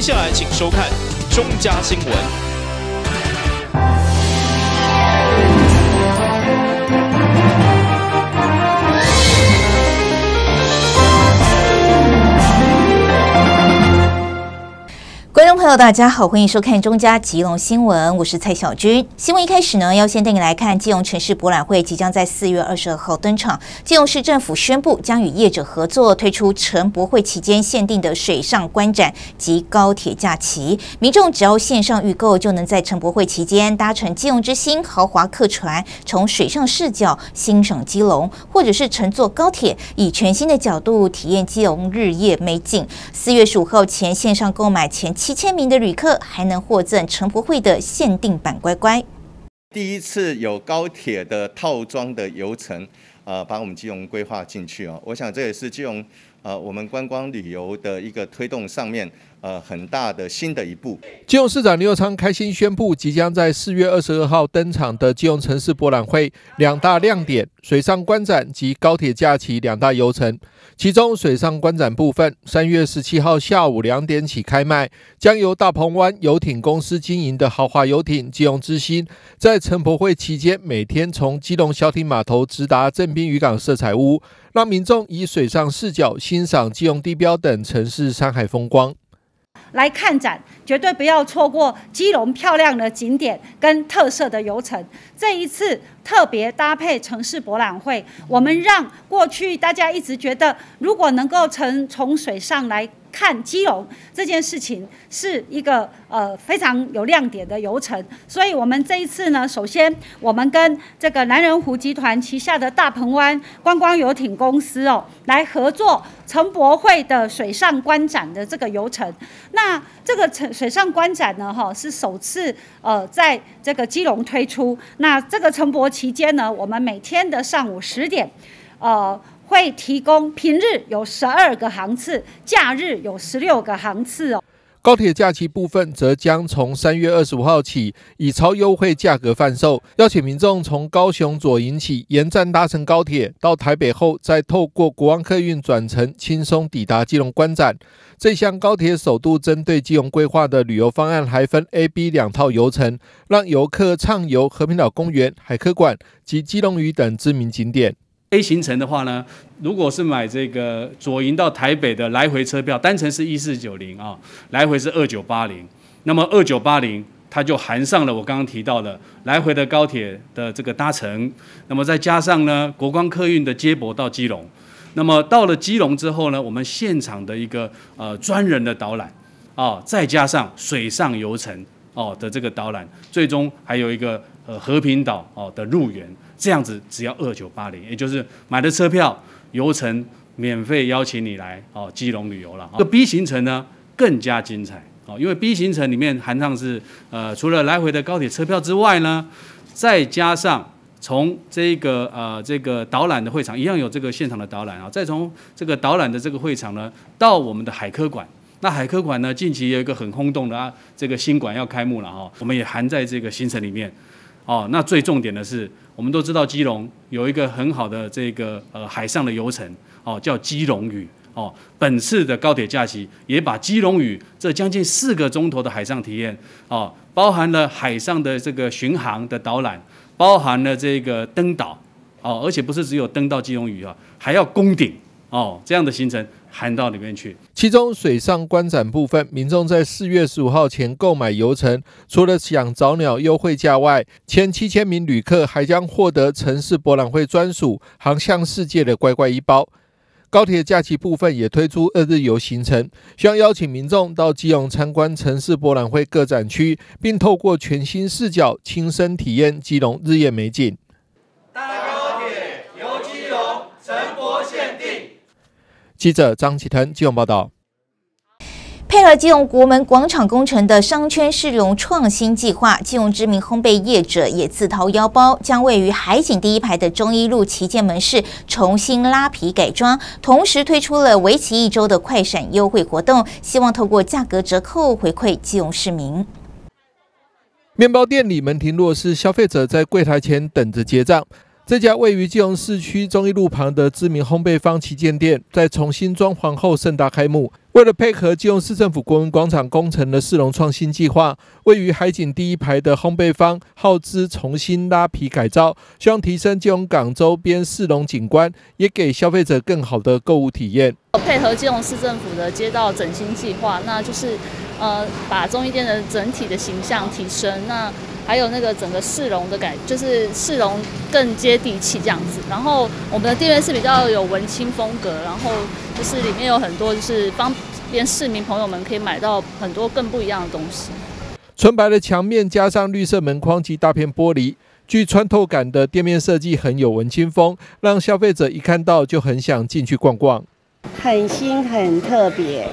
下来请收看中嘉新闻。 观众朋友，大家好，欢迎收看中嘉基隆新闻，我是蔡小军。新闻一开始呢，要先带你来看基隆城市博览会即将在4月22号登场。基隆市政府宣布将与业者合作，推出城博会期间限定的水上观展及高铁假期。民众只要线上预购，就能在城博会期间搭乘基隆之星豪华客船，从水上视角欣赏基隆，或者是乘坐高铁，以全新的角度体验基隆日夜美景。4月15号前线上购买前7000名的旅客还能获赠城博会的限定版乖乖。 第一次有高铁的套装的游程，把我们基隆规划进去哦。我想这也是基隆我们观光旅游的一个推动上面很大的新的一步。 基隆市长林右昌开心宣布，即将在4月22号登场的基隆城市博览会两大亮点：水上观展及高铁假期两大游程。其中水上观展部分，3月17号下午2点起开卖，将由大鹏湾游艇公司经营的豪华游艇基隆之星，在城博会期间每天从基隆小艇码头直达正滨渔港色彩屋，让民众以水上视角欣赏基隆地标等城市山海风光。 来看展，绝对不要错过基隆漂亮的景点跟特色的游程。这一次特别搭配城市博览会，我们让过去大家一直觉得，如果能够从水上来看基隆这件事情，是一个非常有亮点的游程。所以我们这一次呢，首先我们跟这个南人湖集团旗下的大鹏湾观光游艇公司来合作城博会的水上观展的这个游程。那这个水上观展呢，是首次在这个基隆推出。那这个城博期间呢，我们每天的上午10点，会提供平日有12个航次，假日有16个航次哦。 高铁假期部分则将从3月25号起以超优惠价格贩售，邀请民众从高雄左营起沿站搭乘高铁到台北后，再透过国光客运转乘，轻松抵达基隆观展。这项高铁首度针对基隆规划的旅游方案，还分 A、B 2套游程，让游客畅游和平岛公园、海科馆及基隆屿等知名景点。 A 行程的话呢，如果是买这个左营到台北的来回车票，单程是1490啊，来回是2980。那么2980它就含上了我刚刚提到的来回的高铁的这个搭乘，那么再加上呢国光客运的接驳到基隆。那么到了基隆之后呢，我们现场的一个专人的导览再加上水上游程的这个导览，最终还有一个和平岛的入园。这样子只要2980，也就是买的车票、游程免费邀请你来基隆旅游了。这个 B 行程呢更加精彩因为 B 行程里面含上是除了来回的高铁车票之外呢，再加上从这个导览的会场一样有这个现场的导览再从这个导览的这个会场呢到我们的海科馆。那海科馆呢近期有一个很轰动的这个新馆要开幕了我们也含在这个行程里面。那最重点的是，我们都知道基隆有一个很好的这个海上的游程叫基隆屿本次的高铁假期也把基隆屿这将近4个钟头的海上体验包含了海上的这个巡航的导览，包含了这个登岛而且不是只有登到基隆屿还要攻顶这样的行程含到里面去。 其中水上观展部分，民众在4月15号前购买游程，除了享早鸟优惠价外，前7000名旅客还将获得城市博览会专属航向世界的乖乖1包。高铁假期部分也推出2日游行程，希望邀请民众到基隆参观城市博览会各展区，并透过全新视角亲身体验基隆日夜美景。 搭高铁游基隆，城博限定。 记者张启腾基隆报道。 配合基隆国门广场工程的商圈市容创新计划，基隆知名烘焙业者也自掏腰包，将位于海景第1排的中一路旗舰门市重新拉皮改装，同时推出了为期1周的快闪优惠活动，希望透过价格折扣回馈基隆市民。 面包店里门庭若市，消费者在柜台前等着结账。 这家位于基隆市区忠义路旁的知名烘焙坊旗舰店，在重新装潢后盛大开幕。为了配合基隆市政府国文广场工程的市容创新计划，位于海景第一排的烘焙坊耗资重新拉皮改造，希望提升基隆港周边市容景观，也给消费者更好的购物体验。 配合基隆市政府的街道整新计划，那就是把忠义店的整体的形象提升，那还有那个整个市容的就是市容更接地气这样子。然后我们的店面是比较有文青风格，然后就是里面有很多就是方便市民朋友们可以买到很多更不一样的东西。 纯白的墙面加上绿色门框及大片玻璃，具穿透感的店面设计很有文青风，让消费者一看到就很想进去逛逛。 很新很特别，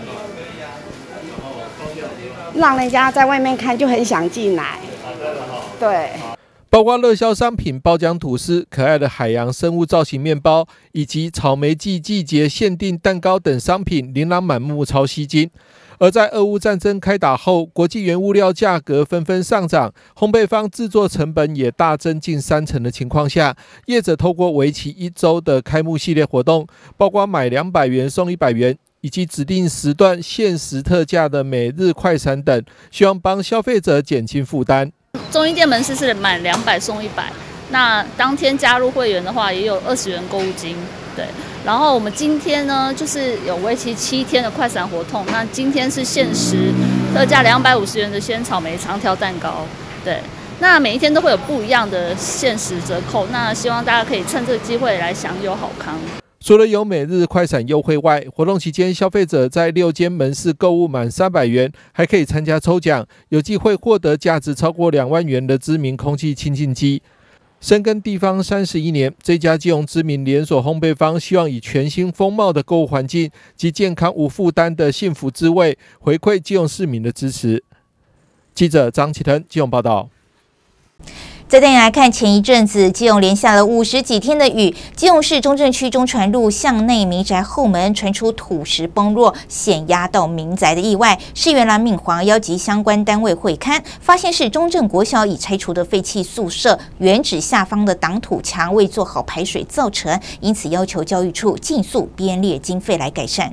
让人家在外面看就很想进来。对， 包括热销商品包浆吐司、可爱的海洋生物造型面包，以及草莓季季节限定蛋糕等商品琳琅满目，超吸睛。而在俄乌战争开打后，国际原物料价格纷纷上涨，烘焙坊制作成本也大增近30%的情况下，业者透过为期1周的开幕系列活动，包括买200元送100元，以及指定时段限时特价的每日快闪等，希望帮消费者减轻负担。 忠义店门市是买200送100，那当天加入会员的话，也有20元购物金。对，然后我们今天呢，就是有为期7天的快闪活动。那今天是限时特价250元的鲜草莓长条蛋糕。对，那每一天都会有不一样的限时折扣。那希望大家可以趁这个机会来享有好康。 除了有每日快闪优惠外，活动期间消费者在6间门市购物满300元，还可以参加抽奖，有机会获得价值超过2万元的知名空气清净机。深耕地方31年，这家基隆知名连锁烘焙坊希望以全新风貌的购物环境及健康无负担的幸福滋味，回馈基隆市民的支持。记者张启腾基隆报道。 再带你来看，前一阵子基隆连下了50几天的雨，基隆市中正区中传路巷内民宅后门传出土石崩落，险压到民宅的意外。市议员蓝敏煌邀集相关单位会勘，发现是中正国小已拆除的废弃宿舍原址下方的挡土墙未做好排水造成，因此要求教育处尽速编列经费来改善。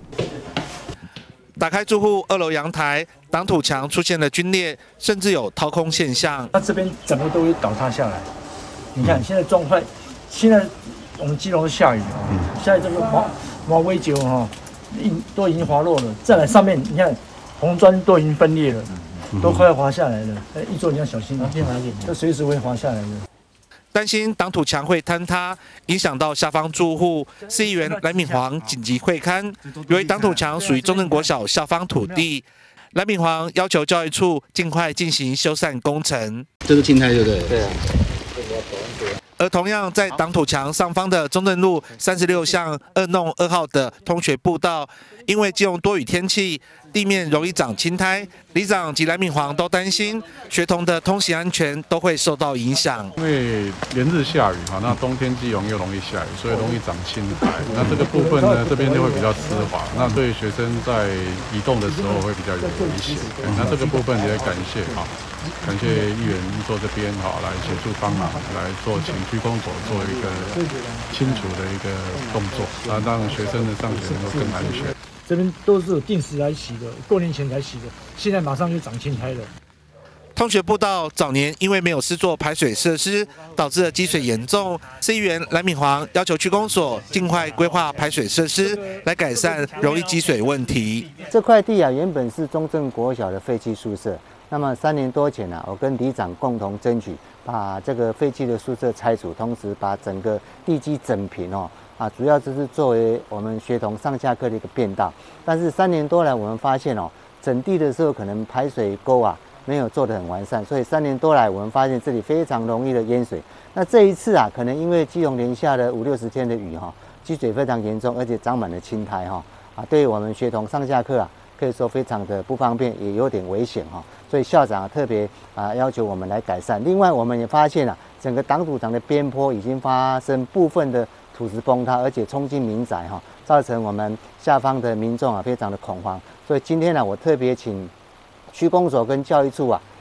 打开住户2楼阳台，挡土墙出现了龟裂，甚至有掏空现象。 它这边整个都会倒塌下来。你看现在状态，现在我们基隆下雨现在这个毛微球都已经滑落了。再来上面，你看红砖都已经分裂了，都快要滑下来了。一桌你要小心，这随时会滑下来的。 担心挡土墙会坍塌，影响到下方住户，市议员蓝敏煌紧急会勘。由于挡土墙属于中正国小下方土地，蓝敏煌要求教育处尽快进行修缮工程。 这个静态对不对？对啊。 而同样在挡土墙上方的中正路36巷2弄2号的通学步道，因为基隆多雨天气，地面容易长青苔，里长及蓝敏煌都担心学童的通行安全都会受到影响。 因为连日下雨那冬天基隆又容易下雨，所以容易长青苔。那这个部分呢，这边就会比较湿滑，那对学生在移动的时候会比较有危险。那这个部分也感谢感谢议员做这边来协助帮忙，来做请区公所做一个清除的一个动作，让学生的上学能够更安全。 这边都是有定时来洗的，过年前才洗的，现在马上就长青苔了。 通学步道早年因为没有施作排水设施，导致了积水严重。市议员蓝敏煌要求区公所尽快规划排水设施，来改善容易积水问题。 这块地原本是中正国小的废弃宿舍，那么3年多前我跟里长共同争取，把这个废弃的宿舍拆除，同时把整个地基整平主要就是作为我们学童上下课的一个便道。但是3年多来，我们发现整地的时候可能排水沟没有做得很完善，所以3年多来，我们发现这里非常容易的淹水。那这一次可能因为基隆连下了50-60天的雨积水非常严重，而且长满了青苔对于我们学童上下课可以说非常的不方便，也有点危险所以校长特别要求我们来改善。另外，我们也发现整个挡土墙的边坡已经发生部分的土石崩塌，而且冲进民宅造成我们下方的民众非常的恐慌。所以今天我特别请区公所跟教育处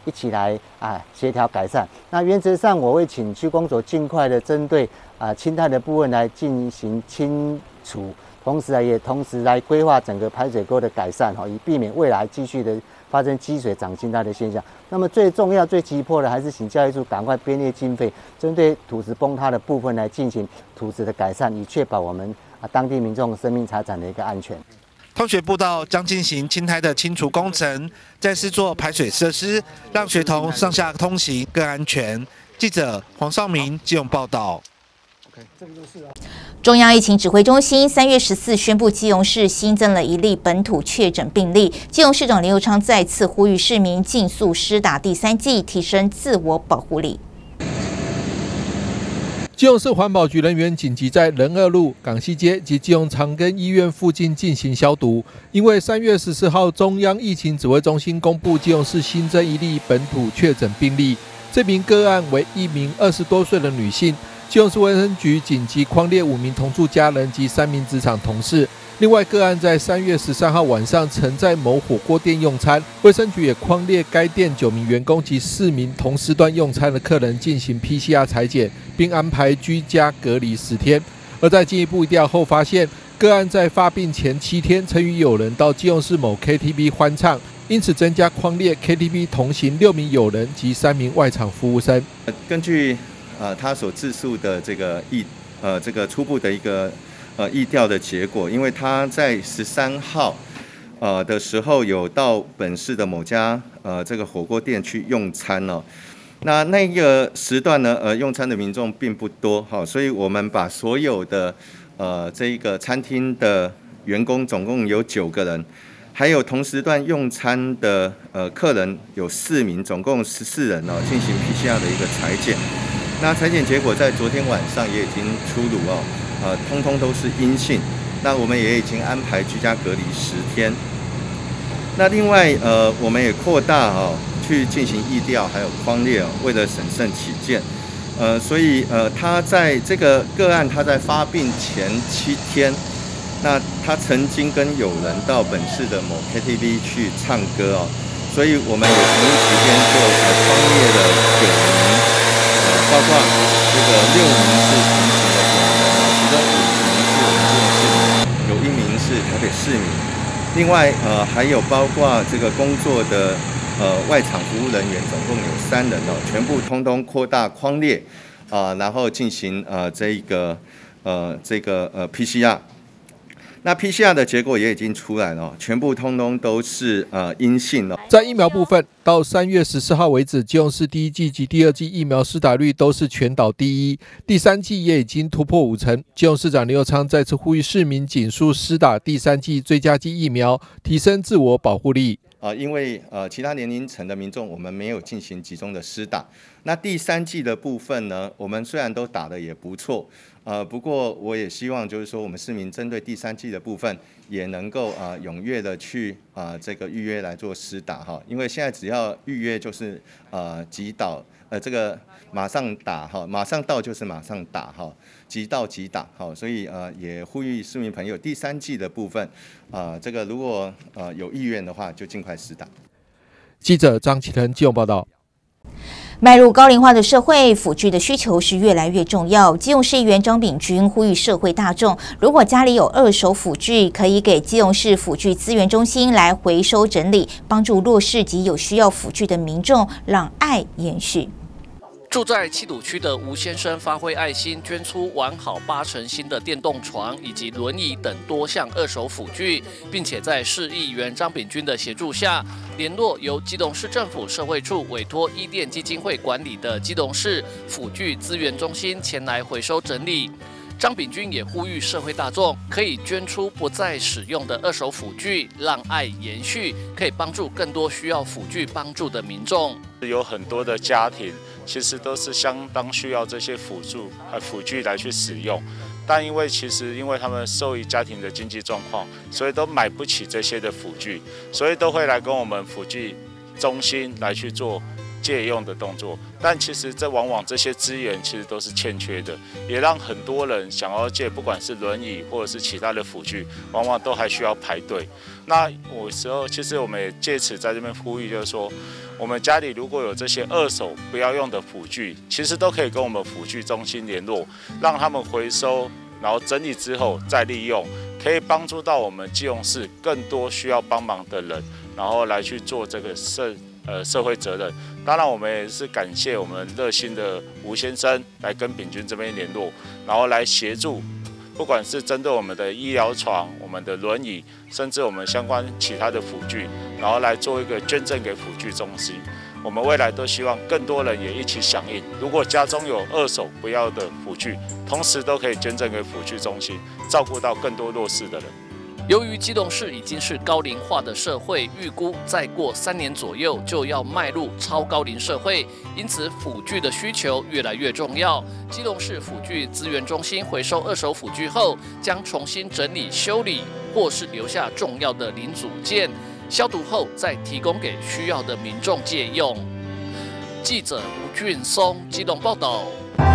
一起来协调改善。那原则上我会请区公所尽快的针对青态的部分来进行清除，同时来规划整个排水沟的改善以避免未来继续的发生积水长青苔的现象。那么最重要、最急迫的还是请教育处赶快编列经费，针对土质崩塌的部分来进行土质的改善，以确保我们当地民众生命财产的一个安全。 通学步道将进行青苔的清除工程，再施作排水设施，让学童上下通行更安全。记者黄少明基隆报道。 中央疫情指挥中心3月14宣布，基隆市新增了1例本土确诊病例。基隆市长林右昌再次呼吁市民尽速施打第3剂，提升自我保护力。 基隆市环保局人员紧急在仁二路、港西街及基隆长庚医院附近进行消毒，因为3月14号中央疫情指挥中心公布基隆市新增1例本土确诊病例，这名个案为一名20多岁的女性。基隆市卫生局紧急匡列5名同住家人及3名职场同事。另外个案在3月13号晚上曾在某火锅店用餐，卫生局也匡列该店9名员工及4名同时段用餐的客人进行 PCR 采检，并安排居家隔离10天。而在进一步调后发现，个案在发病前7天曾与友人到基隆市某 KTV 欢唱，因此增加匡列 KTV 同行6名友人及3名外场服务生。 根据他所自述的这个初步的一个疫调的结果，因为他在13号的时候有到本市的某家这个火锅店去用餐哦。那个时段呢用餐的民众并不多所以我们把所有的这一个餐厅的员工总共有9个人，还有同时段用餐的客人有4名，总共14人进行 PCR 的一个采检。那采检结果在昨天晚上也已经出炉通通都是阴性。那我们也已经安排居家隔离10天。那另外我们也扩大去进行疫调，还有匡列为了审慎起见，所以他在这个个案他在发病前7天，那他曾经跟友人到本市的某 KTV 去唱歌所以我们也同一时间就匡列了9名。包括这个6名是同行的友人其中5名是我们基隆市民，有1名是台北市民。另外还有包括这个工作的外场服务人员，总共有3人全部通通扩大匡列然后进行这个 PCR。那 PCR 的结果也已经出来了，全部通通都是阴性了。 在疫苗部分，到3月14号为止，基隆市第1剂及第2剂疫苗施打率都是全岛第1，第3剂也已经突破50%。基隆市长林右昌再次呼吁市民紧速施打第3剂追加剂疫苗，提升自我保护力。 因为其他年龄层的民众我们没有进行集中的施打。那第3剂的部分呢，我们虽然都打得也不错，不过我也希望就是说我们市民针对第3剂的部分也能够踊跃的去这个预约来做施打因为现在只要预约就是即到这个马上打马上到就是马上打即到即打所以也呼吁市民朋友第3剂的部分这个如果有意愿的话就尽快施打。 记者张启腾基隆报道。 迈入高龄化的社会，辅具的需求是越来越重要。基隆市议员张炳君呼吁社会大众，如果家里有2手辅具，可以给基隆市辅具资源中心来回收整理，帮助弱势及有需要辅具的民众，让爱延续。 住在七堵区的吴先生发挥爱心，捐出完好8成新的电动床以及轮椅等多项2手辅具，并且在市议员张炳君的协助下，联络由基隆市政府社会处委托伊甸基金会管理的基隆市辅具资源中心前来回收整理。张炳君也呼吁社会大众可以捐出不再使用的2手辅具，让爱延续，可以帮助更多需要辅具帮助的民众。 有很多的家庭其实都是相当需要这些辅具来去使用，但因为他们受于家庭的经济状况，所以都买不起这些的辅具，所以都会来跟我们辅具中心来去做借用的动作，但其实这往往这些资源其实都是欠缺的，也让很多人想要借，不管是轮椅或者是其他的辅具，往往都还需要排队。那其实我们也借此在这边呼吁，就是说，我们家里如果有这些二手不要用的辅具，其实都可以跟我们辅具中心联络，让他们回收，然后整理之后再利用，可以帮助到我们基隆市更多需要帮忙的人，然后来去做这个社会责任。当然，我们也是感谢我们热心的吴先生来跟秉军这边联络，然后来协助，不管是针对我们的医疗床、我们的轮椅，甚至我们相关其他的辅具，然后来做一个捐赠给辅具中心。我们未来都希望更多人也一起响应。如果家中有二手不要的辅具，同时都可以捐赠给辅具中心，照顾到更多弱势的人。 由于基隆市已经是高龄化的社会，预估再过3年左右就要迈入超高龄社会，因此辅具的需求越来越重要。基隆市辅具资源中心回收二手辅具后，将重新整理修理，或是留下重要的零组件，消毒后再提供给需要的民众借用。记者吴俊松基隆报道。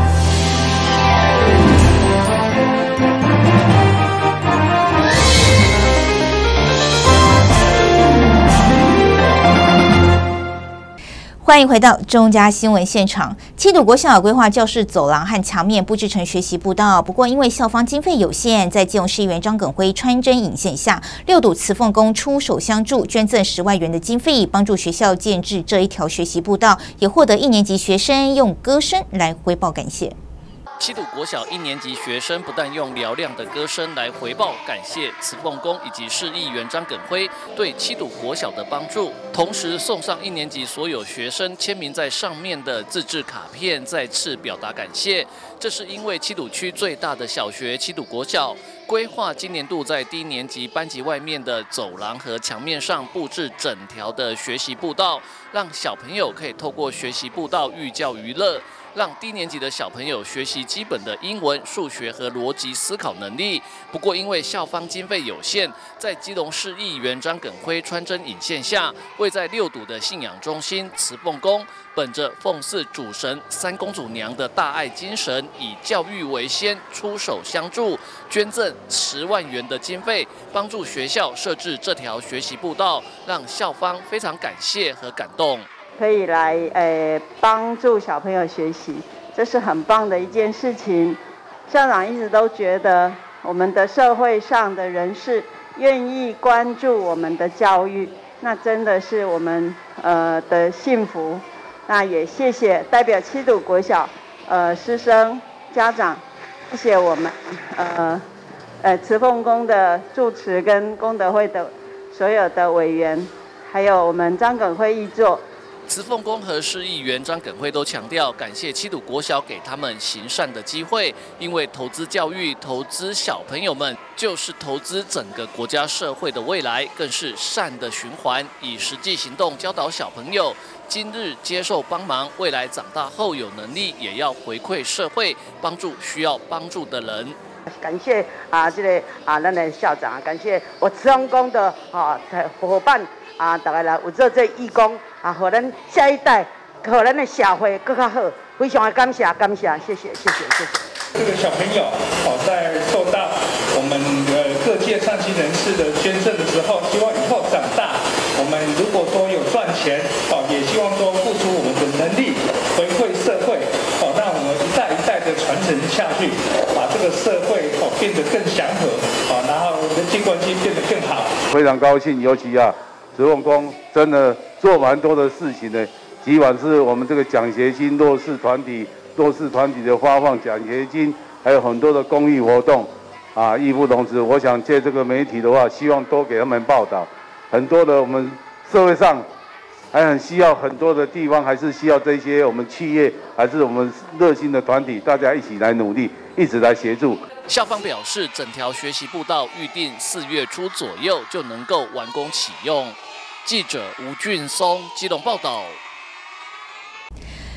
欢迎回到中嘉新闻现场。七堵国小规划教室走廊和墙面布置成学习步道，不过因为校方经费有限，在基隆市议员张耿辉穿针引线下，6堵慈凤宫出手相助，捐赠10万元的经费，帮助学校建制这一条学习步道，也获得1年级学生用歌声来回报感谢。 七堵国小1年级学生不但用嘹亮的歌声来回报感谢慈凤宫以及市议员张耿辉对七堵国小的帮助，同时送上1年级所有学生签名在上面的自制卡片，再次表达感谢。这是因为七堵区最大的小学七堵国小规划今年度在低年级班级外面的走廊和墙面上布置整条的学习步道，让小朋友可以透过学习步道寓教于乐，让低年级的小朋友学习基本的英文、数学和逻辑思考能力。不过，因为校方经费有限，在基隆市议员张耿辉穿针引线下，位在6堵的信仰中心慈凤宫，本着奉祀主神三公主娘的大爱精神，以教育为先，出手相助，捐赠10万元的经费，帮助学校设置这条学习步道，让校方非常感谢和感动。 可以来帮助小朋友学习，这是很棒的一件事情。校长一直都觉得我们的社会上的人士愿意关注我们的教育，那真的是我们的幸福。那也谢谢代表七堵国小师生家长，谢谢我们慈凤宫的住持跟功德会的所有的委员，还有我们张耿辉议座。 慈凤宫和市议员张耿辉都强调，感谢七堵国小给他们行善的机会，因为投资教育、投资小朋友们，就是投资整个国家社会的未来，更是善的循环。以实际行动教导小朋友，今日接受帮忙，未来长大后有能力也要回馈社会，帮助需要帮助的人。 感谢咱的校长，感谢我慈凤宫的伙伴大家来有做这义工让咱下一代，让咱的社会更加好，非常的感谢，谢谢。 这个小朋友在受到我们各界善心人士的捐赠的时候，希望以后长大，我们如果说有赚钱也希望说付出我们的能力回馈社会让我们一代一代的传承下去，把这个社会变得更祥和然后人际关系变得更好。 非常高兴，尤其慈凤宫真的做蛮多的事情呢，尽管是我们这个奖学金弱势团体的发放奖学金，还有很多的公益活动义不容辞。我想借这个媒体的话，希望多给他们报道。很多的我们社会上还很需要，很多的地方还是需要这些我们企业，还是我们热心的团体，大家一起来努力，一直来协助。 校方表示，整条学习步道预定4月初左右就能够完工启用。记者吴俊松基隆报道。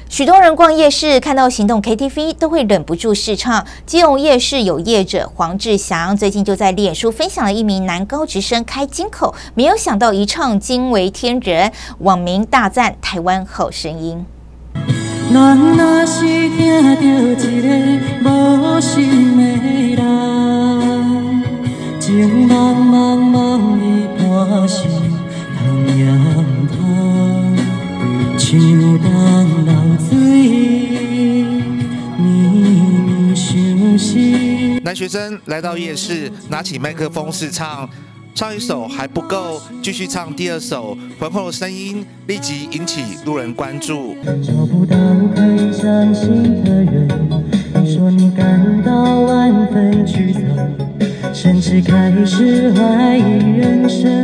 许多人逛夜市看到行动 KTV 都会忍不住试唱。基隆夜市有业者黄志祥最近就在脸书分享了一名男高职生开金口，没有想到一唱惊为天人，网民大赞台湾好声音。 咱若是听到一个无心的人，情茫茫茫的半生同样痛，像东流水，绵绵相思。 男学生来到夜市，拿起麦克风试唱。唱一首还不够，继续唱第二首，浑厚的声音立即引起路人关注。 找不到可以相信的人，你说你感到万分沮丧，甚至开始怀疑人生。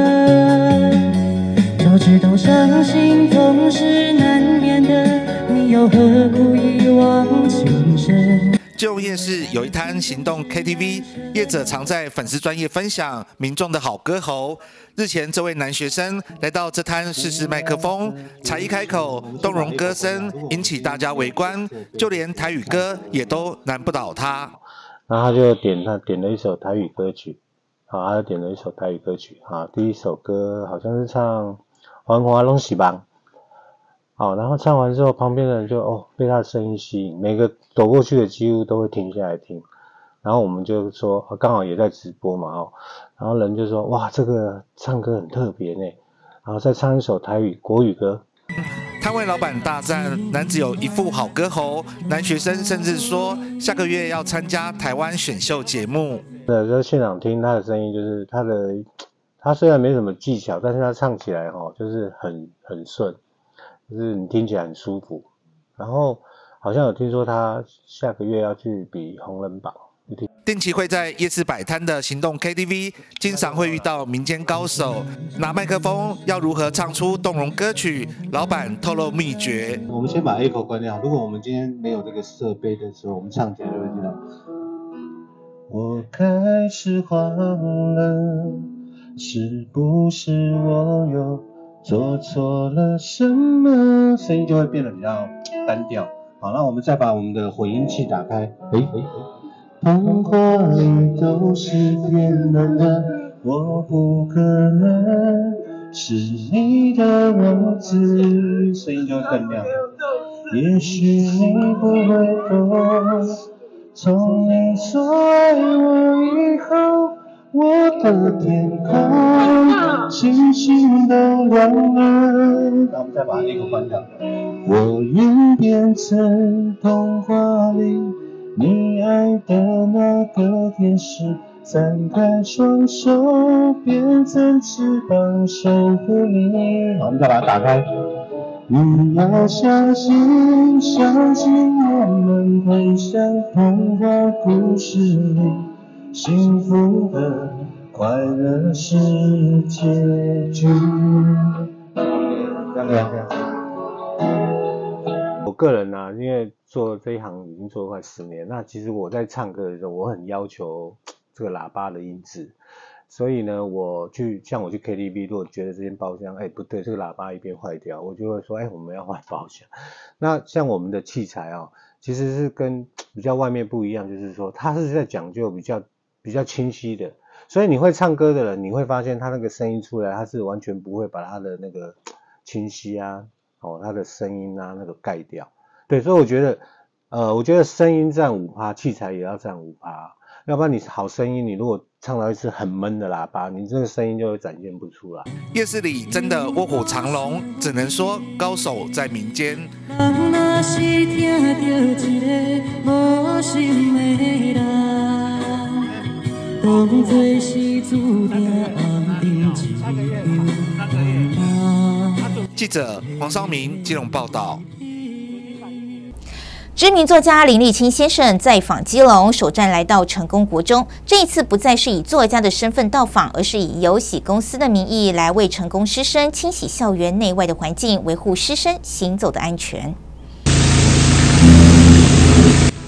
早知道伤心总是难免的，你又何苦一往情深？ 基隆夜市有一摊行动 KTV， 业者常在粉丝专页分享民众的好歌喉。日前，这位男学生来到这摊试试麦克风，才一开口，动容歌声引起大家围观，就连台语歌也都难不倒他。 然后他就点了一首台语歌曲，他就点了一首台语歌曲第一首歌好像是唱《黄花拢是梦》。然后唱完之后，旁边的人就被他的声音吸引，每个走过去的几乎都会停下来听。然后我们就说，刚好也在直播嘛，然后人就说，哇，这个唱歌很特别呢，然后再唱一首台语国语歌。 摊位老板大赞男子有一副好歌喉，男学生甚至说下个月要参加台湾选秀节目。 在现场听他的声音，就是他虽然没什么技巧，但是他唱起来就是很顺。就是你听起来很舒服，然后好像有听说他下个月要去比红人榜。 定期会在夜市摆摊的行动 KTV， 经常会遇到民间高手拿麦克风，要如何唱出动容歌曲？老板透露秘诀： 我们先把 echo 关掉。如果我们今天没有这个设备的时候，我们唱起来就会听到。我开始慌了，是不是我有做错了什么？声音就会变得比较单调。好，那我们再把我们的混音器打开。童话里都是骗人的，我不可能是你的王子。声音就会更亮。也许你不会懂，从你说爱我以后，我的天空星星都亮了。那我们再把那个关掉。我愿变成童话里你爱的那个天使，张开双手变成翅膀守护你。好，我们再把它打开。你要相信，相信我们会像童话故事里幸福的快乐是结局。这样。我个人因为做这一行已经做了快10年，那其实我在唱歌的时候，我很要求这个喇叭的音质，所以呢，我去 KTV， 如果觉得这间包厢不对，这个喇叭一边坏掉，我就会说我们要换包厢。那像我们的器材其实是跟比较外面不一样，就是说它是在讲究比较清晰的，所以你会唱歌的人，你会发现他那个声音出来，他是完全不会把他的那个清晰他的声音那个盖掉。对，所以我觉得声音占 5%， 器材也要占 5%， 要不然你好声音，你如果唱到一次很闷的喇叭，你这个声音就会展现不出来。 夜市里真的卧虎藏龙，只能说高手在民间。 若是听到一个无心的人，当作是注定红尘一场。 记者黄绍明基隆报道。 知名作家林立青先生在访基隆，首站来到成功国中。这一次不再是以作家的身份到访，而是以有喜公司的名义来为成功师生清洗校园内外的环境，维护师生行走的安全。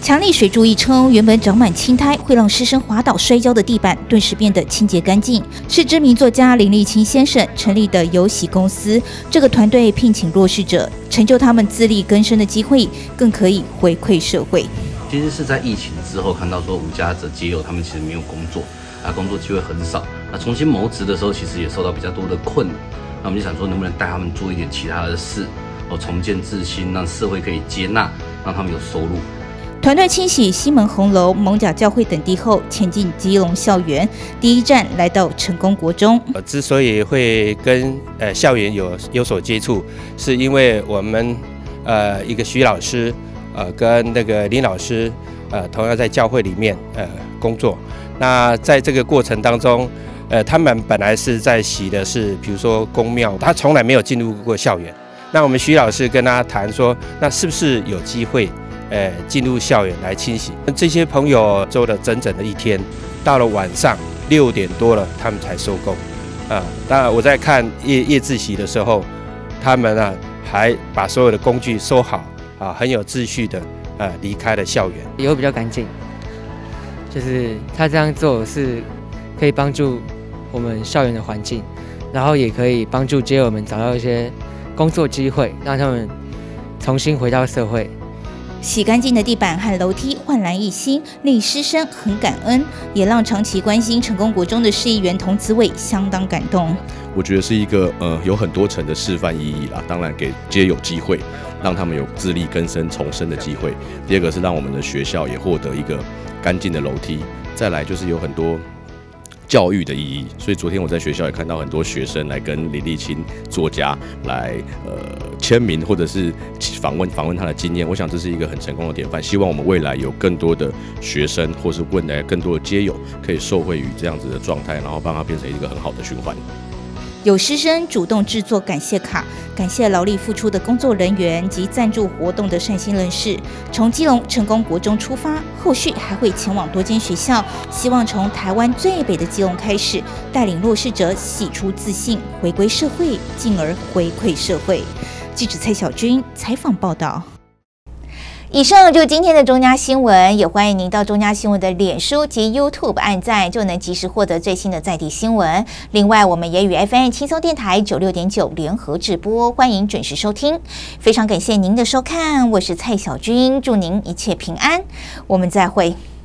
强力水柱一冲，原本长满青苔会让师生滑倒摔跤的地板，顿时变得清洁干净。是知名作家林立清先生成立的有喜公司，这个团队聘请弱势者，成就他们自力更生的机会，更可以回馈社会。 其实是在疫情之后看到说无家者街友他们其实没有工作，工作机会很少，重新谋职的时候其实也受到比较多的困难。那我们就想说，能不能带他们做一点其他的事，重建自心，让社会可以接纳，让他们有收入。 团队清洗西门红楼、艋舺教会等地后，前进基隆校园，第一站来到成功国中。 之所以会跟校园有所接触，是因为我们一个徐老师跟那个林老师同样在教会里面工作。那在这个过程当中，他们本来是在洗的是比如说公庙，他从来没有进入过校园。那我们徐老师跟他谈说，那是不是有机会进入校园来清洗？这些朋友做了整整的一天，到了晚上6点多了，他们才收工。当然我在看夜自习的时候，他们还把所有的工具收好很有秩序的离开了校园。 以后比较干净，就是他这样做是可以帮助我们校园的环境，然后也可以帮助街友们找到一些工作机会，让他们重新回到社会。 洗干净的地板和楼梯焕然一新，令师生很感恩，也让长期关心成功国中的市议员童子伟相当感动。 我觉得是一个有很多层的示范意义啦。当然给街友机会，让他们有自力更生重生的机会。第二个是让我们的学校也获得一个干净的楼梯。再来就是有很多教育的意义，所以昨天我在学校也看到很多学生来跟林立清作家来签名，或者是访问他的经验。我想这是一个很成功的典范。希望我们未来有更多的学生，或是未来更多的街友可以受惠于这样子的状态，然后帮他变成一个很好的循环。 有师生主动制作感谢卡，感谢劳力付出的工作人员及赞助活动的善心人士。从基隆成功国中出发，后续还会前往多间学校，希望从台湾最北的基隆开始，带领弱势者洗出自信，回归社会，进而回馈社会。记者蔡小军采访报道。以上就是今天的中嘉新闻，也欢迎您到中嘉新闻的脸书及 YouTube 按赞，就能及时获得最新的在地新闻。另外，我们也与 FM 轻松电台96.9联合直播，欢迎准时收听。非常感谢您的收看，我是蔡小军，祝您一切平安，我们再会。